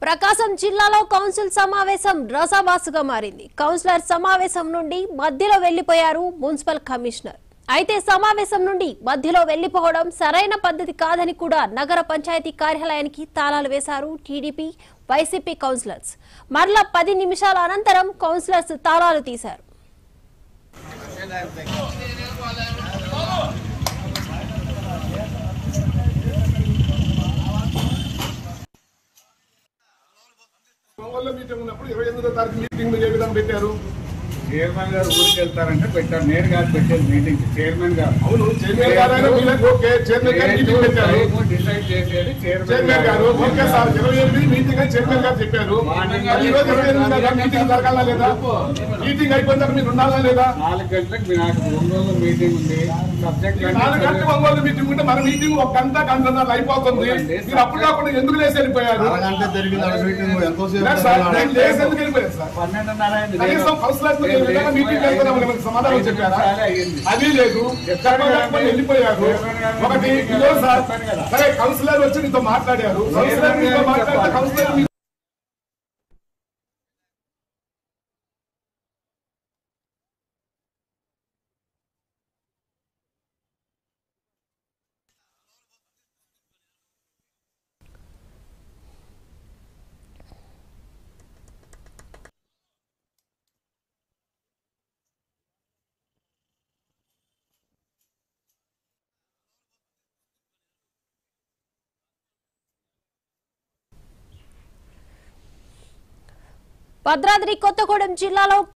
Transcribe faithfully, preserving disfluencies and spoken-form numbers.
ప్రకాశం జిల్లాలో కౌన్సిల్ సమావేశం రసాభాసుగా మారింది. కౌన్సిలర్ సమావేశం నుండి మధ్యలో వెళ్లిపోయారు మున్సిపల్ కమిషనర్. అయితే సమావేశం నుండి మధ్యలో వెళ్లిపోవడం సరైన పద్ధతి కాదని కూడా నగర పంచాయతీ కార్యాలయానికి తాళాలు వేశారు టీడీపీ వైసీపీ కౌన్సిలర్స్. మరలా పది నిమిషాల అనంతరం కౌన్సిలర్స్ తాళాలు తీశారు. మీటింగ్ ఉన్నప్పుడు ఇరవై ఎనిమిదో తారీఖు మీటింగ్ ఏ విధంగా పెట్టారు? చైర్మన్ గారు ఊరికి వెళ్తారంటే పెట్టారు. నేను కాదు పెట్టేది మీటింగ్, చైర్మన్ గారు. అవును, చైర్మన్ గారు చైర్మన్ గారు మీటింగ్ పెట్టారు. డిసైడ్ చేసేది చైర్మన్ గారు. ఓకే సార్, ఇరవై ఎనిమిది మీటింగ్ అని చైర్మన్ గారు చెప్పారు. ఈ రోజు ఇరవై ఎనిమిది మీటింగ్ జరగాలా లేదా? మీటింగ్ అయిపోయిన మీరు ఉండాలా లేదా? నాలుగు గంటలకు నాకు ఒంగోలు మీటింగ్ ఉంది. సబ్జెక్ట్ నాలుగు గంటలకు ఒంగోలు మీటింగ్ ఉంటే మన మీటింగ్ ఒక గంట గంటన్నర అయిపోతుంది. మీరు అప్పుడు కాకుండా ఎందుకు లేసి వెళ్ళిపోయారు? పన్నెండున్నర మీటింగ్ వెళ్తున్నామని సమాధానం చెప్పారా? అది లేదు, వెళ్ళిపోయారు. ఒకటి సార్, సరే కౌన్సిలర్ వచ్చి నీతో మాట్లాడారు. కౌన్సిలర్ మీతో మాట్లాడితే కౌన్సిలర్ భద్రాద్రి కొత్తగూడెం జిల్లాలో